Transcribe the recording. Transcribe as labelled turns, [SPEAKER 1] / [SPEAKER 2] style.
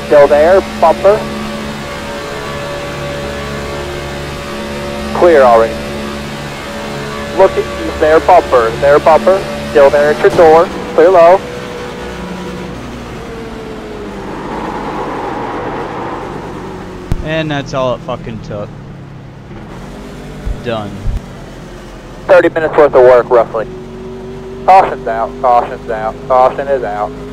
[SPEAKER 1] Still there, bumper. Clear already. Look at their bumper, still there at your door, clear low.
[SPEAKER 2] And that's all it fucking took. Done.
[SPEAKER 1] 30 minutes worth of work, roughly. Caution's out, caution's out, caution is out.